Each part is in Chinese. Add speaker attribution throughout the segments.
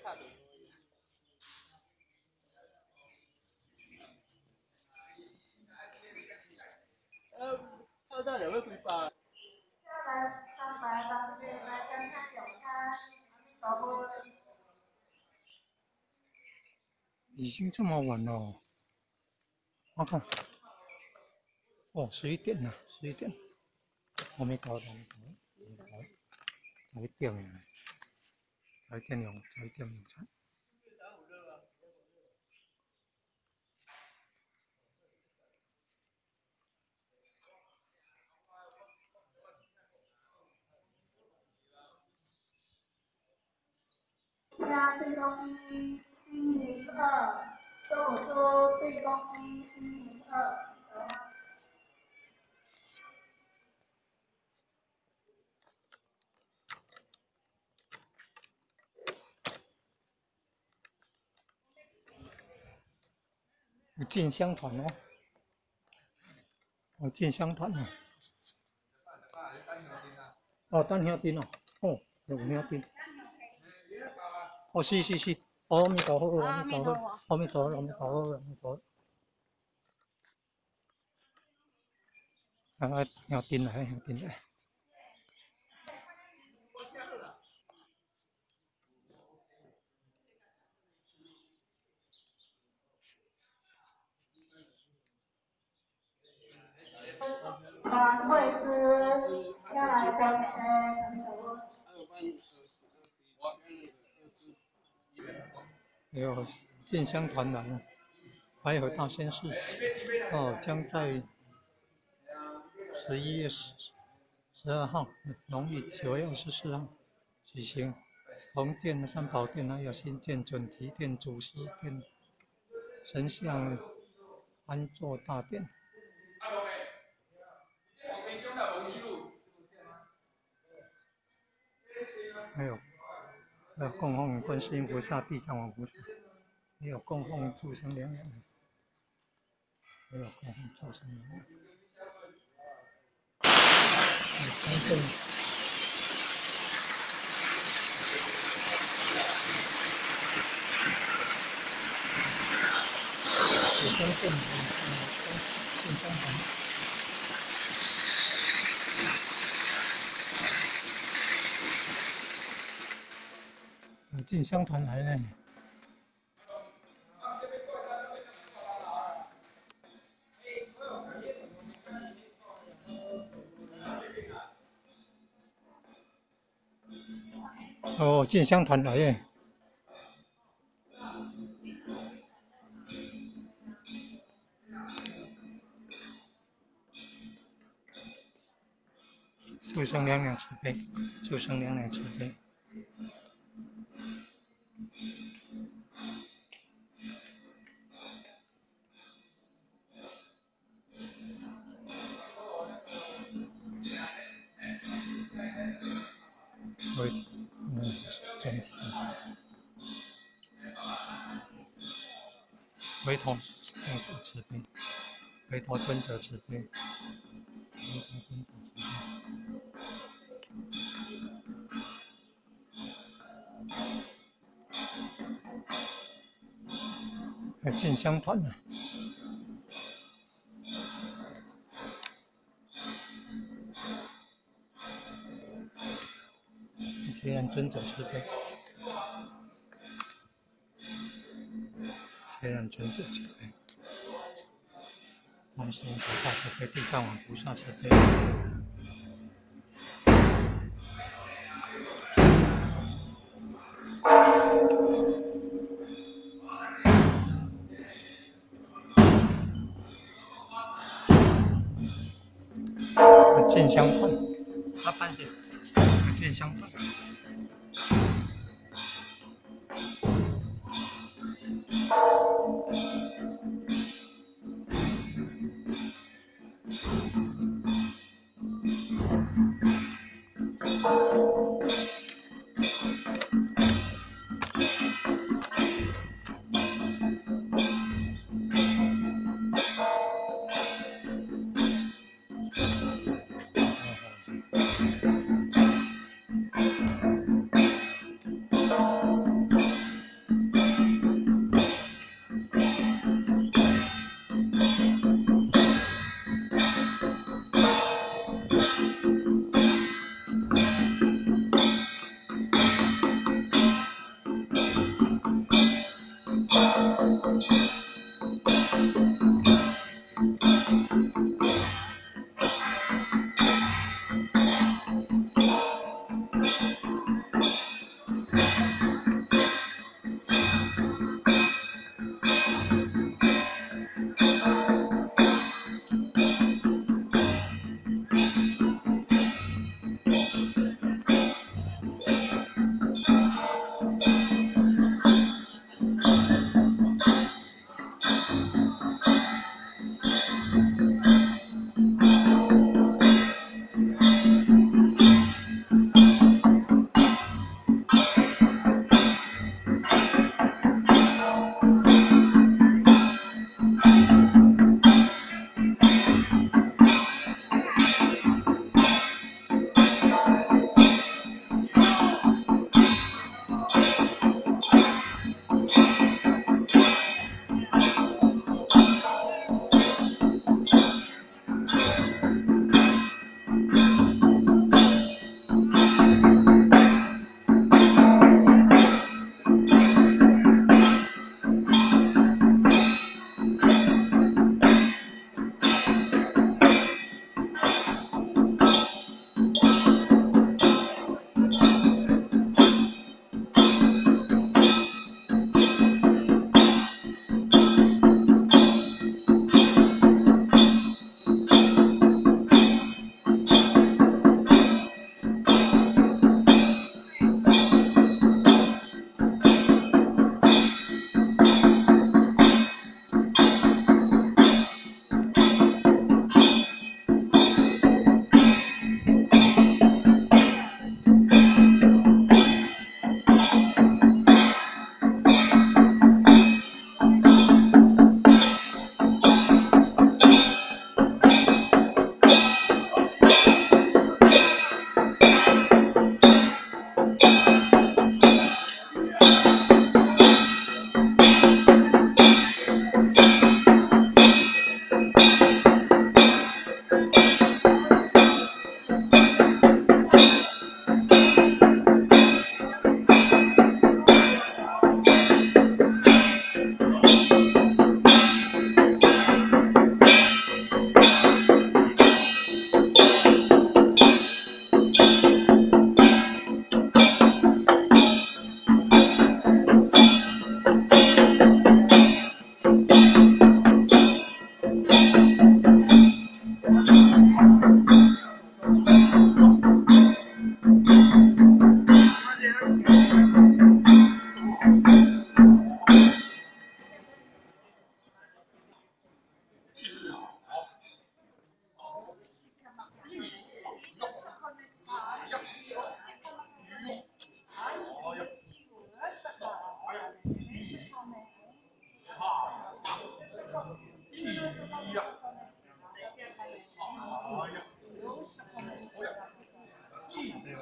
Speaker 1: 已经这么晚了，我看，哦，11点了，11点，还没到，才1点呢，才1点用餐。
Speaker 2: 加对公一102，中午说对公一102。
Speaker 1: 有进香团哦，有进香团哦。哦，单兄弟哦，哦，有兄弟。哦，是，阿弥陀佛，阿弥陀佛，阿弥陀佛，阿弥陀佛，阿弥陀佛。啊，兄弟来，兄弟来。
Speaker 2: 晚会师要来讲
Speaker 1: 还有进香团来了，白河大仙寺哦，将在11月12号，农历9月24号举行重建三宝殿，还有新建准提殿、祖师殿、神像安坐大殿。还有供奉观世音菩萨、地藏王菩萨，还有供奉畜生娘娘，还有供奉畜生娘娘。公正。公正进香团。有进香团来了。哦，进香团来耶！畜生娘娘慈悲，畜生娘娘慈悲。整体。回头慈悲，回头尊者慈悲，回头尊者慈悲。还进香团呢。虽然尊者慈悲，虽然尊者慈悲，观世音菩萨慈悲，地藏王菩萨慈悲。进香团，他半夜进香团。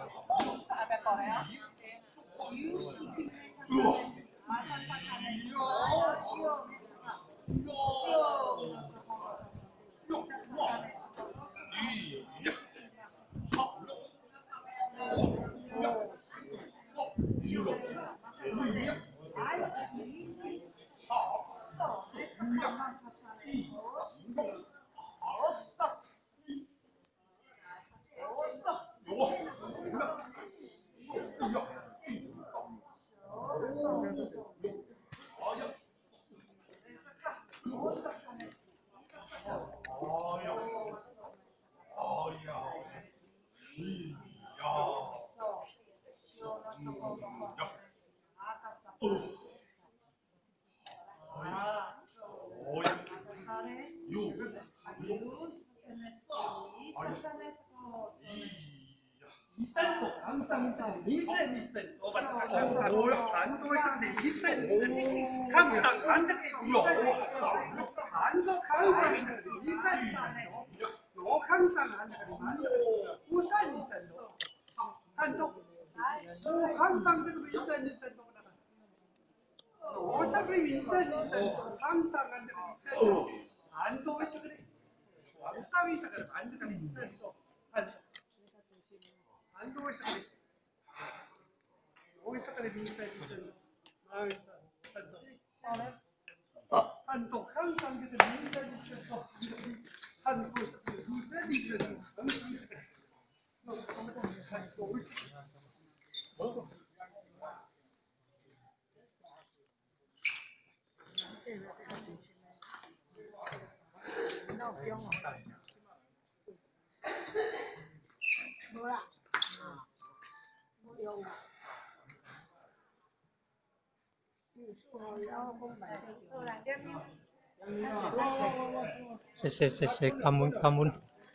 Speaker 1: 谢，感恩，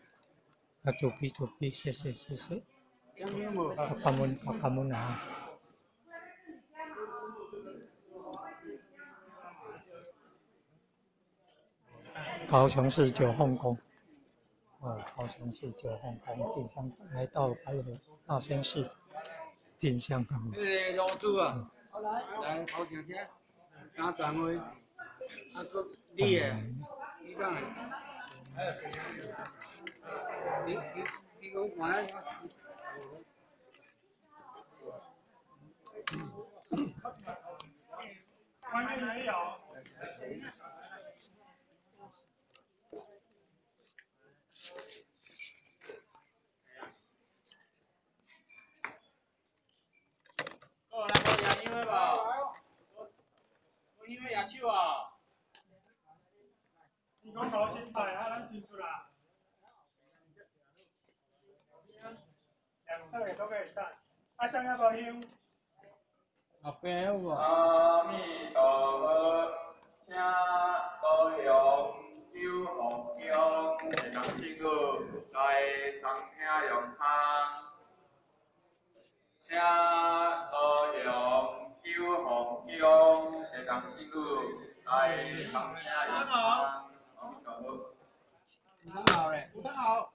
Speaker 1: 主必，谢，感恩啊！高雄市九凤宫，高雄市九凤宫进香来到白河大仙寺进香啊！
Speaker 3: 老主啊，来头前这刚转位，个你诶，你讲诶，你讲完。
Speaker 2: 外面没有。
Speaker 3: 来音乐吧，音乐野手啊。
Speaker 2: 你讲高新牌啊，咱清楚啦。两侧也都可以站。啊，想要不要用？
Speaker 3: 后边有无？
Speaker 4: 阿弥陀佛，请高雄九凤宫地藏圣母来参听用餐。请高雄九凤宫地藏圣母来参听用餐。阿弥陀佛。
Speaker 3: 有汤好嘞，有汤好。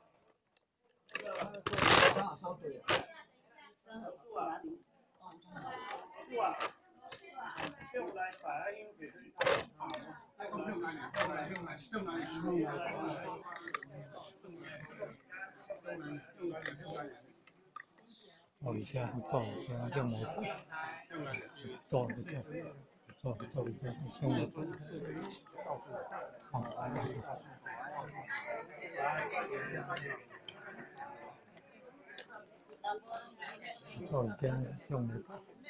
Speaker 1: 而家做用来做而家用来做而家用来。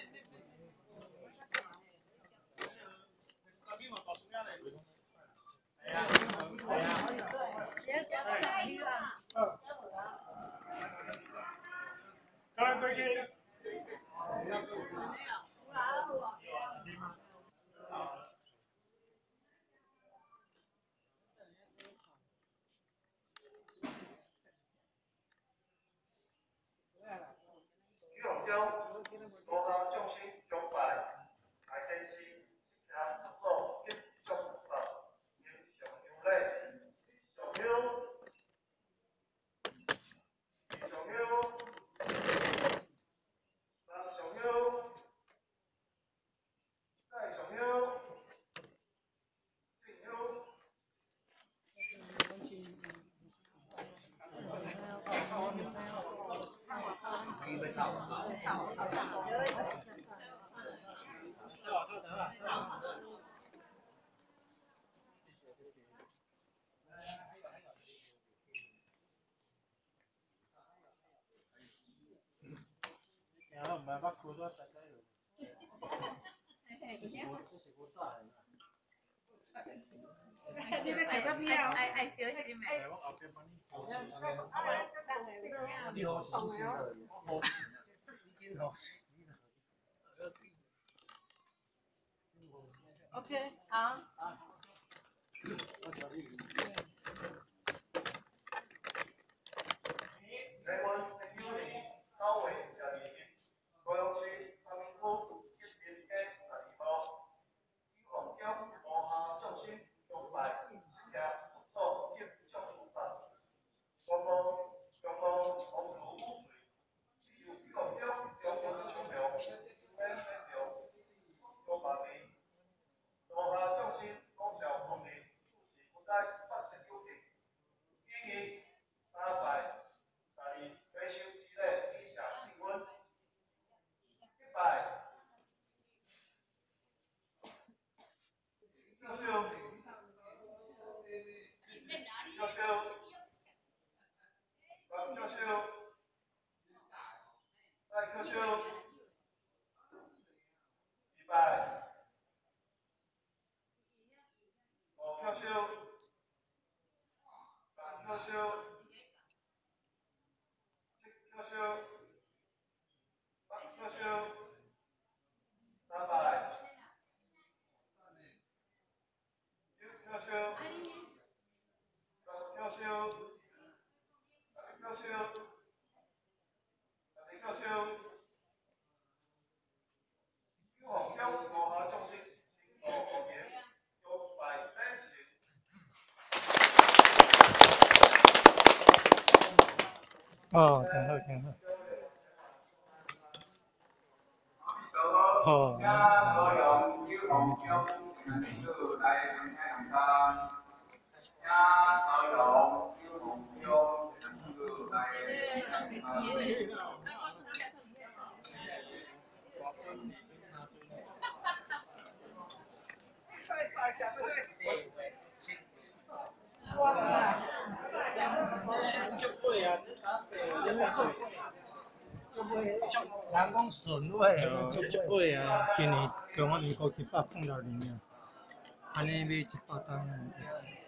Speaker 2: 来，回去。
Speaker 5: 玉龙宫，多大众生崇拜，大先师释迦佛祖一众菩萨，英雄有礼，上有，上有。
Speaker 6: 爱小心诶。OK， 好。
Speaker 5: 台湾第9年9月12日，高雄市三民区1日的12号，以黄江无下众生崇拜释迦佛祖及众菩萨，公布中国皇族武水，由以黄江中国清凉，免免着中华民，无下众生讲笑方面，是不在法制有定，建议3拜。回收之类以下新闻，1拜，救救，再救救，2拜，5救救，6救救，7救救，8救救，3拜，9救救，10救救，11救救，12救救。以黄江无下众生，心道方言，中拜免成。
Speaker 1: 哦，挺好，挺好。哦，
Speaker 3: 人讲顺位哦，足贵啊。
Speaker 1: 今年叫我美国100碰到0啊，安尼买100单。